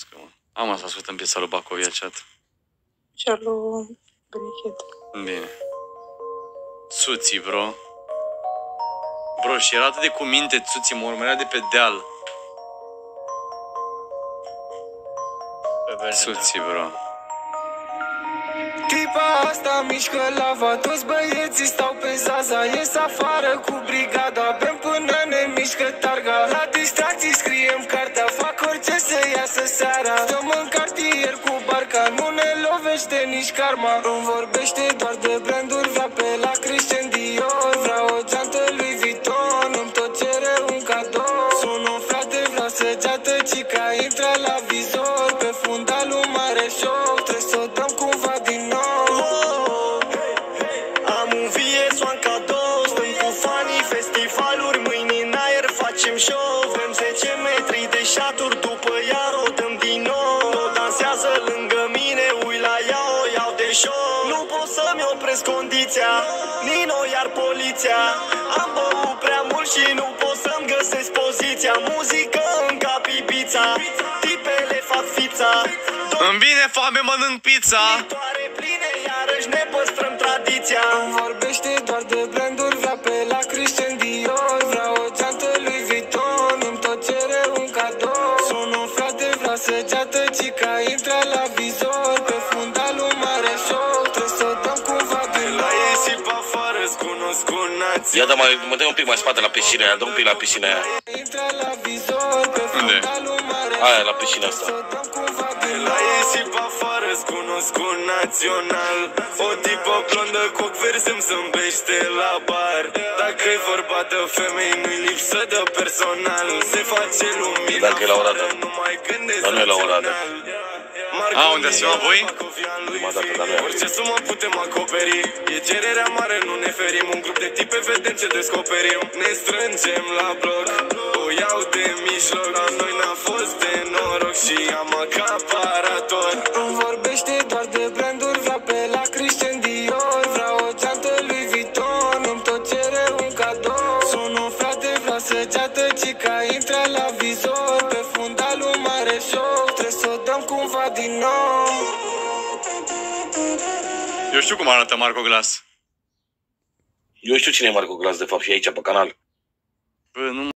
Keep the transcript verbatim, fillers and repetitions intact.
românească, mă. Am să ascultăm piesa lui Bacovia, chat. Și al lui Benichet. Bine. Țuții, bro. Bro, și era atât de cu minte Țuții, mă urmărea de pe deal. Țuții, bro. Tipa asta mișcă lava, toți băieții stau pe Zaza. Ies afară cu brigada, bem până ne mișcă targa. La distracții scriem cartea, fac orice să iasă seara. Stăm în cartier cu barca, nu ne lovește nici karma. Îmi vorbește doar de branduri, vrea pe la Christian Dior. Vreau o geantă lui Vuitton, îmi tot cere un cadou. Sun un frate, vreau săgeată, cica intră la vizor. Pe fundalul mare show, trebuie să o dăm cumva din nou. Am un vies, un cadou, stăm cu fanii, festivaluri, mâini în aer, facem show. Vrem zece metri de șaturi, după ea o dăm din nou. O dansează lângă mine, ui la ea, o iau de show. Nu pot să-mi opresc condiția, Nino iar poliția. Am băut prea mult și nu pot să-mi găsesc poziția. Muzică în cap Ibiza, tipele fac fița. Îmi vine foame, mănânc pizza. Pline, iarăși ne păstrăm tradiția. Îmi vorbește doar de branduri, vrea pe la Christian Dior. Vreau o geantă lui Vuitton, îmi tot cere un cadou. Sun un frate, vrea săgeată, cica intră la vizor. Pe fundalul mare show, trebuie să o dăm cumva din nou. La ieși pe afară, scunosc cu nații. Ia, da, mai, mă dă un pic mai spate la piscina aia, dă un pic la piscina aia. Intră la vizor, pe fundalul mare show. Aia, la piscina asta. La ieși pe afară, cunoscut național. O tipă blondă cu ochi verzi îmi zâmbește la bar. Dacă-i vorba de femei, nu-i lipsă de personal. Se face lumină, dacă e la Oradă. nu mai gândesc. Dar nu e la Oradă. A, unde ați filmat voi? Prima dată, dar nu e. Orice sumă putem acoperi, e cererea mare, nu ne ferim. Un grup de tipe, vedem ce descoperim. Ne strângem la bloc, o iau de mijloc. La noi n-a fost de noroc și am acaparator. Îmi vorbește doar de branduri, vrea pe la Christian Dior. Vreau o geantă lui Vuitton, îmi tot cere un cadou. Sun un frate, vrea săgeată, cica intră la vizor. Pe fundalul mare show, trebuie să o dăm cumva din nou. Eu știu cum arată Marco Glass. Eu știu cine e Marco Glass, de fapt, și aici pe canal. Bă, nu